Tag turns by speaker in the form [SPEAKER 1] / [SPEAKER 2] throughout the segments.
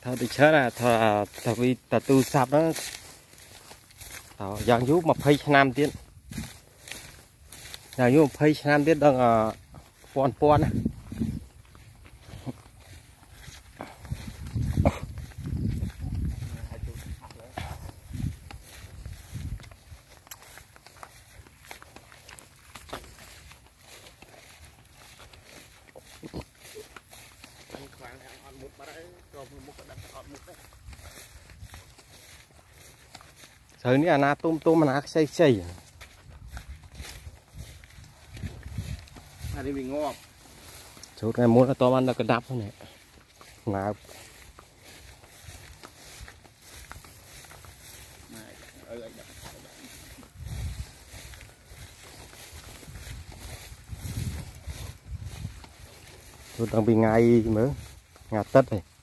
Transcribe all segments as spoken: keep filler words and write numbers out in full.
[SPEAKER 1] thôi đi chết à thôi thôi vì ta tu sạp đó tao giang giúp mà phây nam tiến giang giúp phây nam tiến đang à pon pon á thờiนี้นะตุ้มตุ้มมันนักใช่ใช่
[SPEAKER 2] อันนี้มีงอบ
[SPEAKER 1] ชุดไงมุดตัวมันเราก็ดับเนี่ยหนาชุดต้องเป็นไงเหมือนงาตัดเลย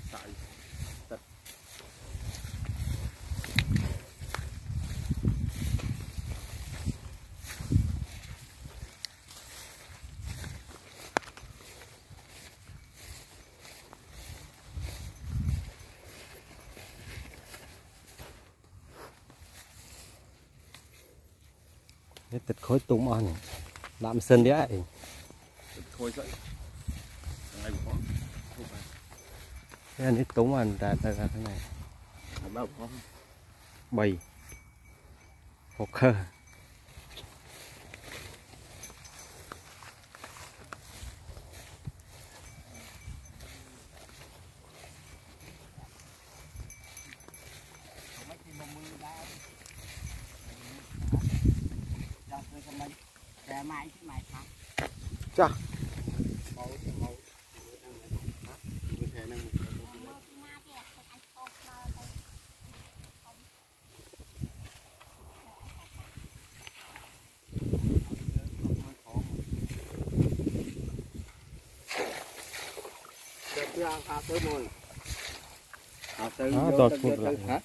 [SPEAKER 1] ติดkhối túng on này làm sơn đấy
[SPEAKER 2] khối vậy
[SPEAKER 1] cái này túng on ra ra thế này bầy một khơ chà
[SPEAKER 2] tới mồi tới hả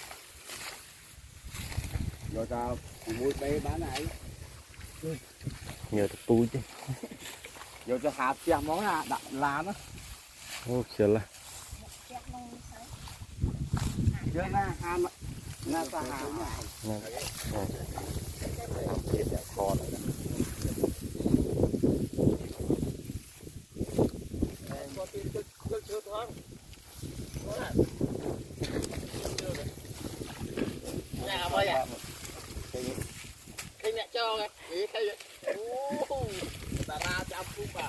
[SPEAKER 2] rồi tao mua bé bán này
[SPEAKER 1] nhờ tập tu chứ
[SPEAKER 2] rồi cho hạt chia món là đậm lá đó
[SPEAKER 1] ô trời là
[SPEAKER 2] giờ na ham na ta ham cái nhẹ cho cái cái ta ra cho phút à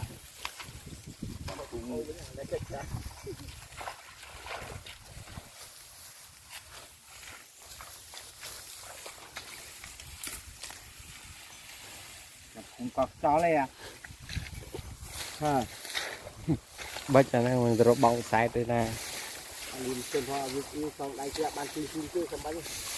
[SPEAKER 2] không có chó này à ha
[SPEAKER 1] bách cho nên mình rồi bong sai tới nè
[SPEAKER 2] nhìn trên hoa như xong đây kia ban tin tin chưa xong bánh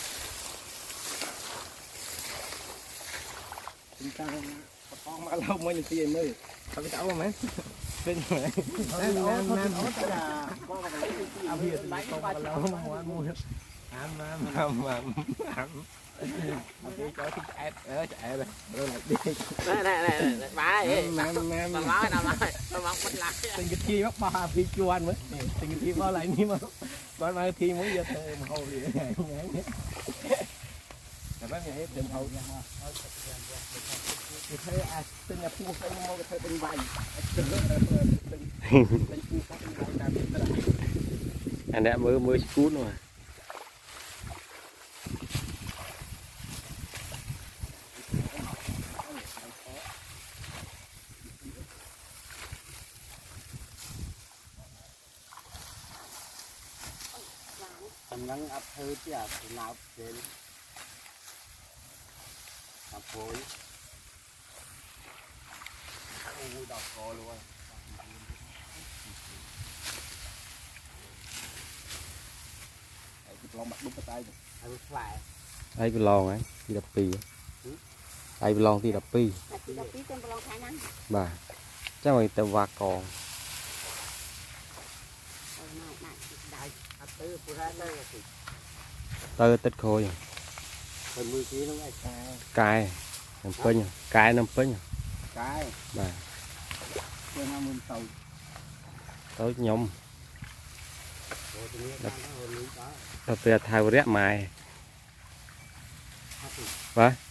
[SPEAKER 2] chúng ta con mà lâu mới tiền mới sao cái cháu mấy bên này nam nam nam là con mà lấy cái gì bây giờ đánh qua lâu mà mua ăn ăn ăn ăn ăn đi cho thích ăn ở chạy này rồi lại đi này này này má này nam nam nam má nào má sao má mất lạc tình cái thi mắc ba phi chuan mới tình cái thi bao lại ní mà con mà thi muốn giờ thề mà hầu gì này là bác nghe tìm hầu thì thấy à tên là phu phải mua cái tên vay
[SPEAKER 1] anh đã mới mới cút rồi
[SPEAKER 2] tầm ngắn ấp hơi chứ à thì nào trên ấp phối ui đọc co luôn lon bắt đúng cái tay này
[SPEAKER 1] ai bị lon ấy đi đập pì ai bị lon đi đập pì bà chắc mày tao vạc còn tơ tích khôi cài nằm pin cài nằm pin
[SPEAKER 2] cài
[SPEAKER 1] bà
[SPEAKER 2] tới nhóm
[SPEAKER 1] เราเตือนทายวันเรียกไม้วะ